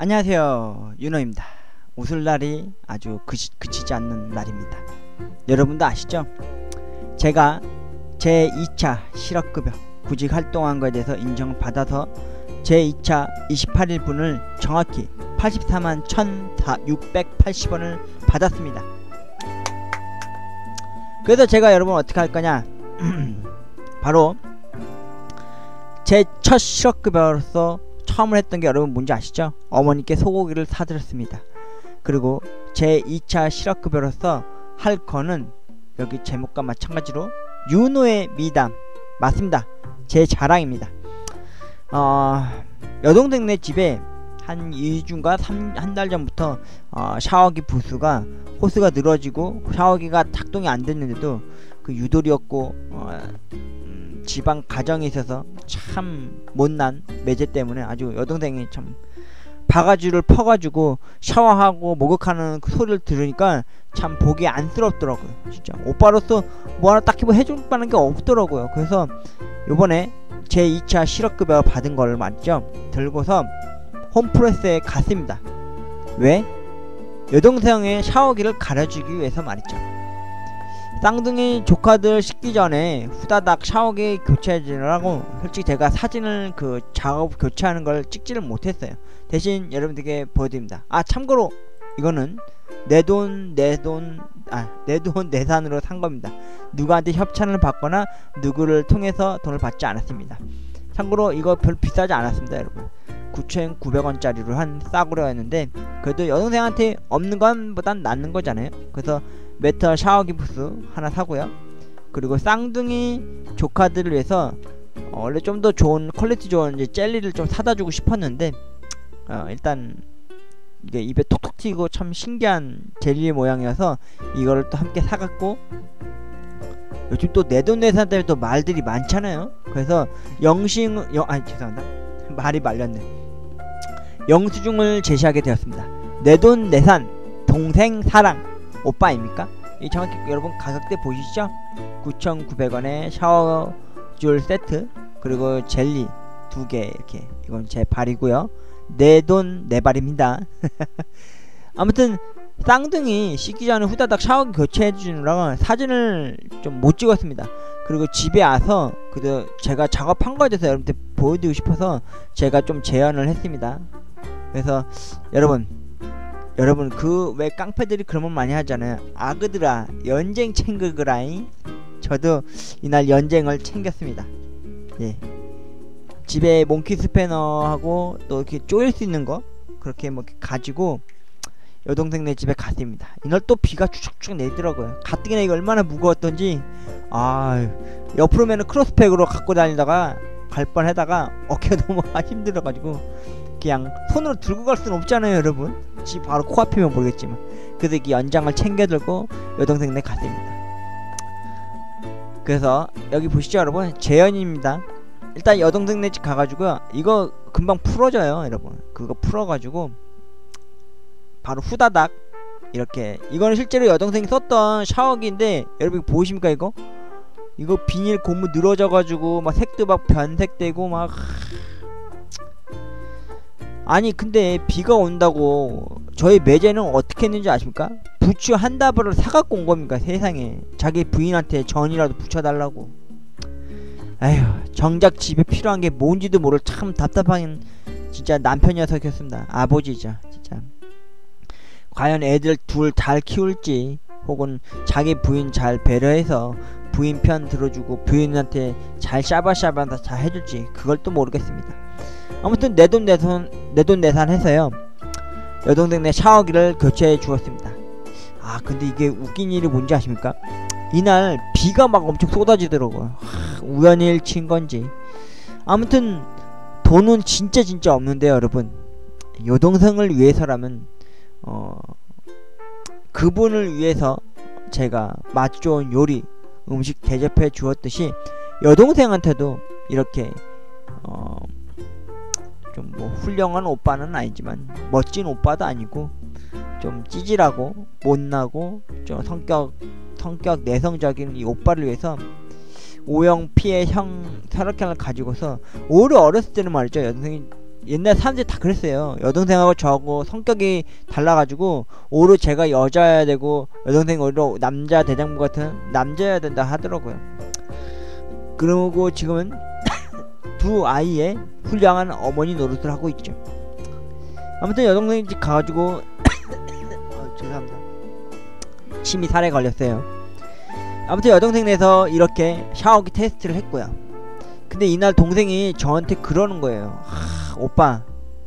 안녕하세요, 윤호입니다. 웃을 날이 아주 그치지 않는 날입니다. 여러분도 아시죠? 제가 제 2차 실업급여 구직 활동한 것에 대해서 인정을 받아서 제 2차 28일분을 정확히 84만 1,680원을 받았습니다. 그래서 제가 여러분 어떻게 할 거냐, 바로 제 첫 실업급여로서 처음을 했던 게 여러분 뭔지 아시죠? 어머니께 소고기를 사드렸습니다. 그리고 제 2차 실업급여로서 할 거는 여기 제목과 마찬가지로 윤호의 미담 맞습니다. 제 자랑입니다. 여동생네 집에 한 2주인가 한 달 전부터 샤워기 부스가 호스가 늘어지고 샤워기가 작동이 안 됐는데도 그 유돌이었고 지방 가정에 있어서 참 못난 매제 때문에 아주 여동생이 참 바가지를 퍼가지고 샤워하고 목욕하는 그 소리를 들으니까 참 보기 안쓰럽더라고요. 진짜 오빠로서 뭐 하나 딱히 뭐 해줄 만한 게 없더라고요. 그래서 요번에 제 2차 실업급여 받은 걸 말이죠, 들고서 홈프레스에 갔습니다. 왜? 여동생의 샤워기를 가려주기 위해서 말이죠. 쌍둥이 조카들 씻기 전에 후다닥 샤워기 교체해주느라고 솔직히 제가 사진을 그 작업 교체하는 걸 찍지를 못했어요. 대신 여러분들께 보여드립니다. 참고로 이거는 내 돈 내산으로 산 겁니다. 누구한테 협찬을 받거나 누구를 통해서 돈을 받지 않았습니다. 참고로 이거 별로 비싸지 않았습니다. 여러분 9,900원짜리로 한 싸구려 했는데 그래도 여동생한테 없는 것보단 낫는 거잖아요. 그래서 메터 샤워기 부스 하나 사고요. 그리고 쌍둥이 조카들을 위해서 원래 좀 더 좋은 퀄리티 좋은 이제 젤리를 좀 사다 주고 싶었는데 일단 이게 입에 톡톡 튀고 참 신기한 젤리 모양이어서 이거를 또 함께 사갖고, 요즘 또 내돈내산 때문에 또 말들이 많잖아요. 그래서 죄송합니다. 말이 말렸네. 영수증을 제시하게 되었습니다. 내돈내산 동생 사랑 오빠입니까? 이 정확히 여러분 가격대 보이시죠? 9,900원에 샤워줄 세트 그리고 젤리 2개 이렇게, 이건 제 발이고요. 내 돈 내 발입니다. 아무튼 쌍둥이 씻기 전에 후다닥 샤워기 교체해주느라고 사진을 좀 못 찍었습니다. 그리고 집에 와서 제가 작업한 거에 대해서 여러분들 보여드리고 싶어서 제가 좀 재현을 했습니다. 그래서 여러분 그 왜 깡패들이 그런 말 많이 하잖아요. 아그들아 연쟁 챙그그라잉. 저도 이날 연쟁을 챙겼습니다. 예. 집에 몽키 스패너하고 또 이렇게 조일 수 있는 거 그렇게 뭐 가지고 여동생네 집에 갔습니다. 이날 또 비가 추적추적 내리더라고요. 가뜩이나 이거 얼마나 무거웠던지 옆으로 매는 크로스백으로 갖고 다니다가 갈 뻔하다가 어깨가 너무 힘들어가지고 그냥 손으로 들고 갈 수는 없잖아요. 여러분 집 바로 코앞이면 모르겠지만, 그래서 이 연장을 챙겨 들고 여동생네 갔습니다. 그래서 여기 보시죠 여러분, 재현입니다. 일단 여동생네 집 가가지고요, 이거 금방 풀어져요 여러분. 그거 풀어가지고 바로 후다닥 이렇게, 이거는 실제로 여동생이 썼던 샤워기인데 여러분 보이십니까? 이거 비닐 고무 늘어져가지고 막 색도 막 변색되고 막 아니 근데 비가 온다고 저희 매제는 어떻게 했는지 아십니까? 부추 한 다발을 사갖고 온 겁니까? 세상에. 자기 부인한테 전이라도 붙여달라고. 에휴, 정작 집에 필요한 게 뭔지도 모를 참 답답한 진짜 남편 녀석이었습니다. 아버지죠 진짜. 과연 애들 둘 잘 키울지, 혹은 자기 부인 잘 배려해서 부인 편 들어주고 부인한테 잘 샤바샤바 잘 해줄지, 그걸 또 모르겠습니다. 아무튼 내돈내산 해서요 여동생네 샤워기를 교체해 주었습니다. 근데 이게 웃긴 일이 뭔지 아십니까? 이날 비가 막 엄청 쏟아지더라고요. 우연히 일친 건지. 아무튼 돈은 진짜 없는데요 여러분, 여동생을 위해서라면 그분을 위해서 제가 맛 좋은 요리 음식 대접해 주었듯이 여동생한테도 이렇게 좀 뭐 훌륭한 오빠는 아니지만 멋진 오빠도 아니고 좀 찌질하고 못나고 좀 성격 내성적인 이 오빠를 위해서 O형 P의 형 혈액형을 가지고서 오히려 어렸을 때는 말이죠, 여동생이 옛날 사람들이 다 그랬어요. 여동생하고 저하고 성격이 달라가지고 오히려 제가 여자여야 되고 여동생이 오히려 남자 대장부 같은 남자여야 된다 하더라고요. 그러고 지금은 두 아이의 훌륭한 어머니 노릇을 하고 있죠. 아무튼 여동생 집 가가지고 죄송합니다. 침이 살에 걸렸어요. 아무튼 여동생네에서 이렇게 샤워기 테스트를 했고요. 근데 이날 동생이 저한테 그러는 거예요. 오빠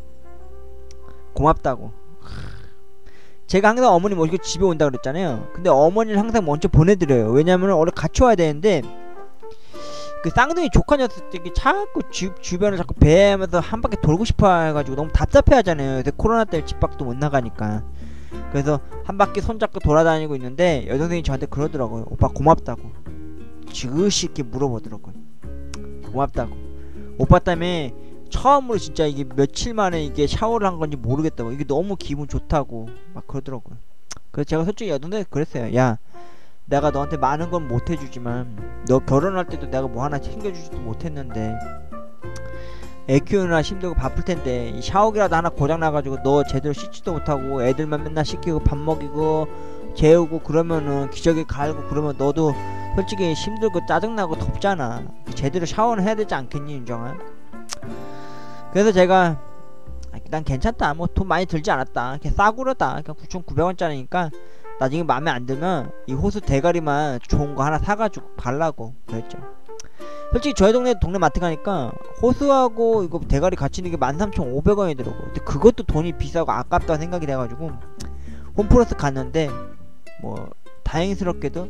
고맙다고. 제가 항상 어머니 모시고 집에 온다 그랬잖아요. 근데 어머니를 항상 먼저 보내드려요. 왜냐면 원래 같이 와야 되는데 그 쌍둥이 조카 녀석 때문에 자꾸 주변을 자꾸 배하면서 한 바퀴 돌고 싶어 해가지고 너무 답답해 하잖아요. 요새 코로나 때문에 집 밖도 못 나가니까. 그래서 한 바퀴 손잡고 돌아다니고 있는데 여동생이 저한테 그러더라고요. 오빠 고맙다고. 지그시 이렇게 물어보더라고요. 고맙다고. 오빠 때문에 처음으로 진짜 이게 며칠 만에 이게 샤워를 한 건지 모르겠다고. 이게 너무 기분 좋다고 막 그러더라고요. 그래서 제가 솔직히 여동생한테 그랬어요. 야, 내가 너한테 많은 건 못 해주지만 너 결혼할 때도 내가 뭐 하나 챙겨주지도 못했는데 애 키우느라 힘들고 바쁠 텐데 이 샤워기라도 하나 고장나가지고 너 제대로 씻지도 못하고 애들만 맨날 씻기고 밥 먹이고 재우고 그러면은 기저귀 갈고 그러면 너도 솔직히 힘들고 짜증나고 덥잖아. 제대로 샤워는 해야 되지 않겠니 윤정아? 그래서 제가 난 괜찮다. 뭐 돈 많이 들지 않았다. 그냥 싸구려다. 그냥 9,900원짜리니까 나중에 마음에 안 들면 이 호수 대가리만 좋은 거 하나 사가지고 발라고 그랬죠. 솔직히 저희 동네 마트 가니까 호수하고 이거 대가리 같이 있는 게 13,500원이더라고. 근데 그것도 돈이 비싸고 아깝다 생각이 돼가지고 홈플러스 갔는데 뭐 다행스럽게도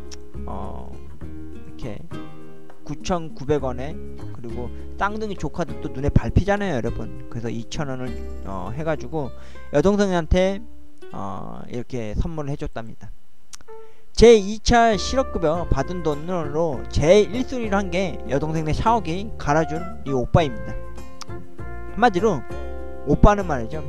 이렇게 9,900원에 그리고 쌍둥이 조카도 또 눈에 밟히잖아요 여러분. 그래서 2,000원을 해가지고 여동생한테 이렇게 선물을 해줬답니다. 제 2차 실업급여 받은 돈으로 제 1순위를 한 게 여동생네 샤워기 갈아준 이 오빠입니다. 한마디로 오빠는 말이죠,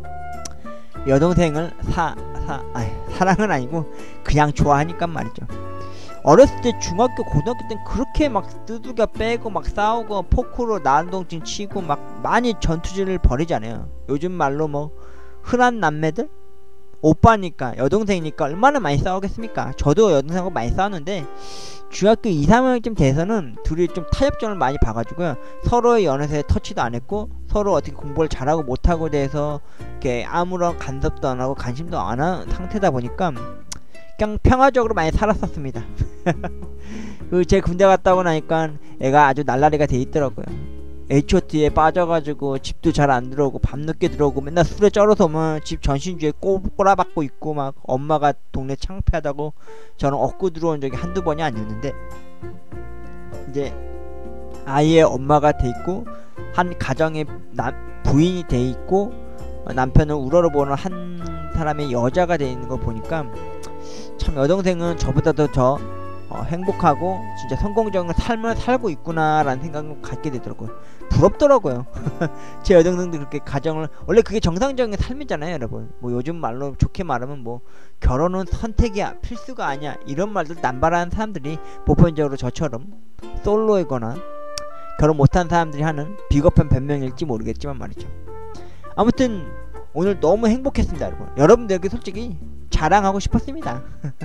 여동생을 사랑은 아니고 그냥 좋아하니까 말이죠. 어렸을 때 중학교 고등학교 땐 그렇게 막 두들겨 빼고 막 싸우고 포크로 난동증 치고 막 많이 전투질을 벌이잖아요. 요즘 말로 뭐 흔한 남매들? 오빠니까 여동생이니까 얼마나 많이 싸우겠습니까? 저도 여동생하고 많이 싸웠는데 중학교 2, 3학년쯤 돼서는 둘이 좀 타협점을 많이 봐가지고요, 서로의 연애에 터치도 안 했고 서로 어떻게 공부를 잘하고 못하고 대해서 이렇게 아무런 간섭도 안 하고 관심도 안 한 상태다 보니까 그냥 평화적으로 많이 살았었습니다. 그 제 군대 갔다 오고 나니까 애가 아주 날라리가 돼 있더라고요. H.O.T에 빠져가지고 집도 잘 안 들어오고 밤늦게 들어오고 맨날 술에 쩔어서 오면 집 전신주에 꼬라박고 있고 막 엄마가 동네 창피하다고 저는 얻고 들어온 적이 한두 번이 아니었는데, 이제 아이의 엄마가 돼 있고 한 가정의 부인이 돼 있고 남편을 우러러보는 한 사람의 여자가 돼 있는 거 보니까 참 여동생은 저보다도 더 행복하고 진짜 성공적인 삶을 살고 있구나 라는 생각을 갖게 되더라고요. 부럽더라고요. 제 여동생도 그렇게 가정을, 원래 그게 정상적인 삶이잖아요 여러분. 뭐 요즘 말로 좋게 말하면 뭐 결혼은 선택이야 필수가 아니야 이런 말들 남발하는 사람들이 보편적으로 저처럼 솔로이거나 결혼 못한 사람들이 하는 비겁한 변명일지 모르겠지만 말이죠. 아무튼 오늘 너무 행복했습니다 여러분. 여러분들에게 솔직히 자랑하고 싶었습니다.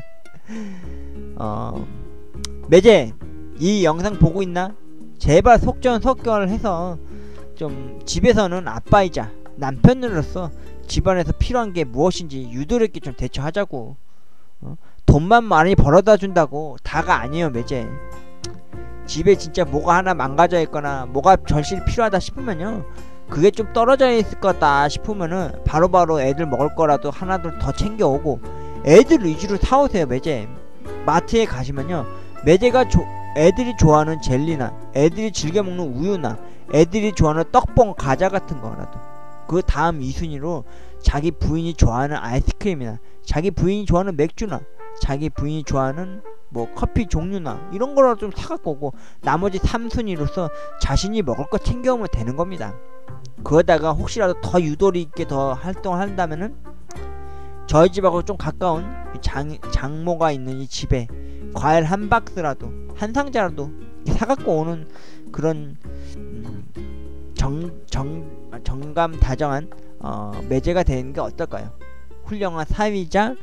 매제 이 영상 보고 있나? 제발 속전속결 해서 좀 집에서는 아빠이자 남편으로서 집안에서 필요한 게 무엇인지 유도리 있게 좀 대처하자고. 돈만 많이 벌어다 준다고 다가 아니에요 매제. 집에 진짜 뭐가 하나 망가져 있거나 뭐가 절실히 필요하다 싶으면요, 그게 좀 떨어져 있을 거다 싶으면은 바로바로 애들 먹을 거라도 하나둘 더 챙겨오고 애들 위주로 사오세요 매제. 마트에 가시면요, 매제가 애들이 좋아하는 젤리나 애들이 즐겨 먹는 우유나 애들이 좋아하는 떡봉 과자 같은 거라도, 그 다음 2순위로 자기 부인이 좋아하는 아이스크림이나 자기 부인이 좋아하는 맥주나 자기 부인이 좋아하는 뭐 커피 종류나 이런 거라도 좀 사갖고 오고, 나머지 3순위로서 자신이 먹을 거 챙겨오면 되는 겁니다. 그러다가 혹시라도 더 유도리 있게 더 활동을 한다면은 저희 집하고 좀 가까운 장모가 있는 이 집에 과일 한 박스라도 한 상자라도 사갖고 오는 그런 정감 다정한 매제가 되는 게 어떨까요? 훌륭한 사위자,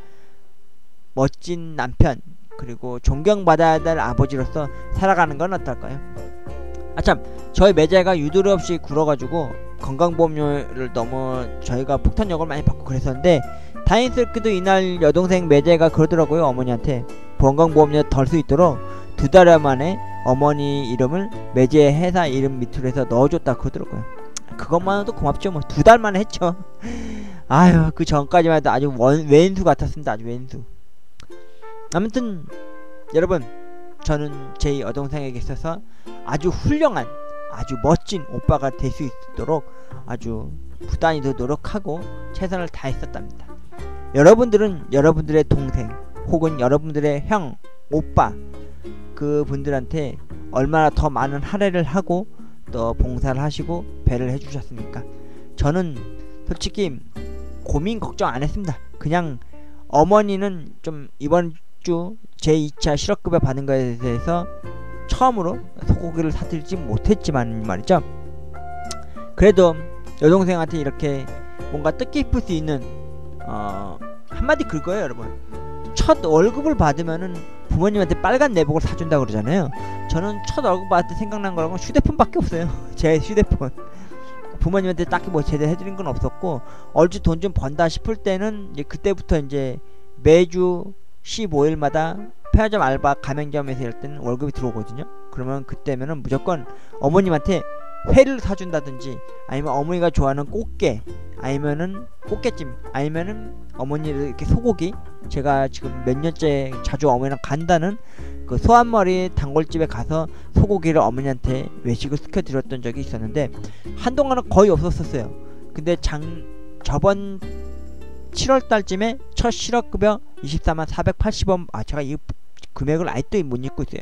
멋진 남편, 그리고 존경받아야 될 아버지로서 살아가는 건 어떨까요? 아참, 저희 매제가 유도리 없이 굴어가지고 건강보험료를 너무 저희가 폭탄력을 많이 받고 그랬었는데, 다행스럽게도 이날 여동생 매제가 그러더라고요. 어머니한테 건강보험료 덜 수 있도록 2달 만에 어머니 이름을 매제 회사 이름 밑으로 해서 넣어줬다 그러더라고요. 그것만으로도 고맙죠. 뭐 2달 만에 했죠. 아유, 그 전까지만 해도 아주 왼수 같았습니다. 아주 왼수. 아무튼 여러분, 저는 제 여동생에게 있어서 아주 훌륭한, 아주 멋진 오빠가 될 수 있도록 아주 부단히도 노력하고 최선을 다했었답니다. 여러분들은 여러분들의 동생 혹은 여러분들의 형, 오빠, 그 분들한테 얼마나 더 많은 할애를 하고 또 봉사를 하시고 배를 해주셨습니까? 저는 솔직히 고민 걱정 안 했습니다. 그냥 어머니는 좀 이번 주 제2차 실업급여 받은 거에 대해서 처음으로 소고기를 사드리지 못했지만 말이죠, 그래도 여동생한테 이렇게 뭔가 뜻깊을 수 있는 한마디 그거예요. 여러분, 첫 월급을 받으면은 부모님한테 빨간 내복을 사준다고 그러잖아요. 저는 첫 월급 받을 때 생각난 거라고 휴대폰밖에 없어요. 제 휴대폰. 부모님한테 딱히 뭐 제대로 해드린 건 없었고, 얼추 돈 좀 번다 싶을 때는 이제 그때부터 이제 매주 15일마다 편의점 알바 가맹점에서 할 때는 월급이 들어오거든요. 그러면 그때면은 무조건 어머님한테 회를 사준다든지, 아니면 어머니가 좋아하는 꽃게, 아니면은 꽃게찜, 아니면은 어머니를 이렇게 소고기, 제가 지금 몇 년째 자주 어머니랑 간다는 그 소한머리 단골집에 가서 소고기를 어머니한테 외식을 시켜드렸던 적이 있었는데, 한동안은 거의 없었어요. 근데 저번 7월달쯤에 첫 실업급여 24480원, 제가 이 금액을 아직도 못 잊고 있어요.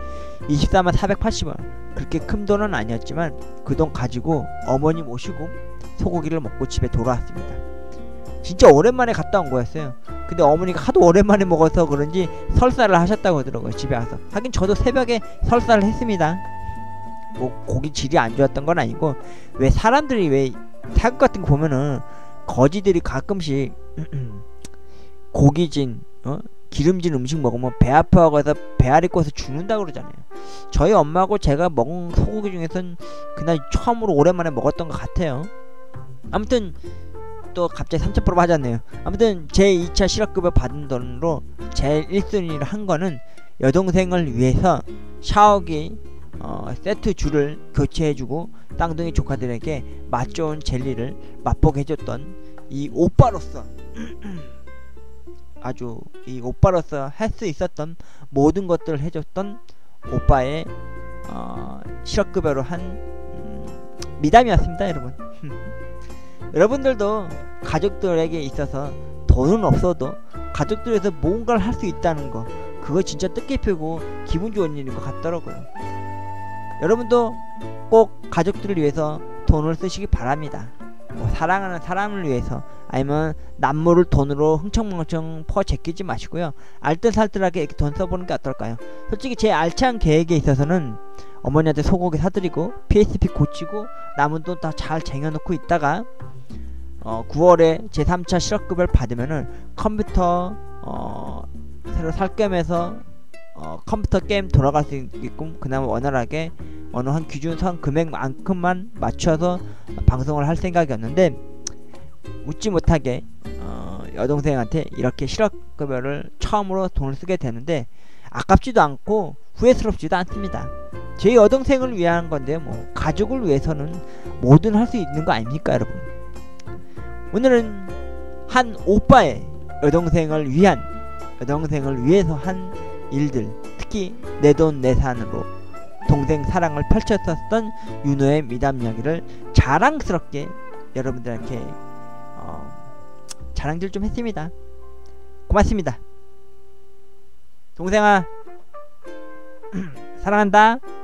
24480원, 그렇게 큰 돈은 아니었지만 그 돈 가지고 어머니 모시고 소고기를 먹고 집에 돌아왔습니다. 진짜 오랜만에 갔다 온 거였어요. 근데 어머니가 하도 오랜만에 먹어서 그런지 설사를 하셨다고 하더라고요, 집에 와서. 하긴 저도 새벽에 설사를 했습니다. 뭐 고기 질이 안 좋았던 건 아니고, 왜 사람들이 왜 사극 같은 거 보면은 거지들이 가끔씩 고기진 기름진 음식 먹으면 배 아파가서 배앓이 꽂아서 죽는다고 그러잖아요. 저희 엄마하고 제가 먹은 소고기 중에선 그날 처음으로 오랜만에 먹었던 것 같아요. 아무튼 또 갑자기 3000% 맞았네요. 아무튼 제 2차 실업급여 받은 돈으로 제일 1순위를 한 거는 여동생을 위해서 샤워기 세트 줄을 교체해주고 땅둥이 조카들에게 맛 좋은 젤리를 맛보게 해줬던 이 오빠로서 아주 이 오빠로서 할 수 있었던 모든 것들을 해줬던 오빠의 실업급여로 한 미담이었습니다, 여러분. 여러분들도 가족들에게 있어서 돈은 없어도 가족들에서 뭔가를 할 수 있다는 거, 그거 진짜 뜻깊고 기분 좋은 일인 것 같더라고요. 여러분도 꼭 가족들을 위해서 돈을 쓰시기 바랍니다. 뭐 사랑하는 사람을 위해서, 아니면 남모를 돈으로 흥청망청 퍼 제끼지 마시고요. 알뜰살뜰하게 이렇게 돈 써보는 게 어떨까요? 솔직히 제 알찬 계획에 있어서는 어머니한테 소고기 사드리고 PSP 고치고 남은 돈 다 잘 쟁여놓고 있다가 9월에 제 3차 실업급여를 받으면은 컴퓨터 새로 살 겸해서 컴퓨터 게임 돌아갈 수 있게끔 그나마 원활하게 어느 한 기준선 금액만큼만 맞춰서 방송을 할 생각이었는데, 웃지 못하게 여동생한테 이렇게 실업급여를 처음으로 돈을 쓰게 되는데 아깝지도 않고 후회스럽지도 않습니다. 제 여동생을 위한 건데 뭐 가족을 위해서는 뭐든 할 수 있는 거 아닙니까, 여러분? 오늘은 한 오빠의 여동생을 위해서 한 일들, 특히 내돈내산으로 동생 사랑을 펼쳤었던 윤호의 미담 이야기를 자랑스럽게 여러분들한테 자랑질 좀 했습니다. 고맙습니다. 동생아 사랑한다.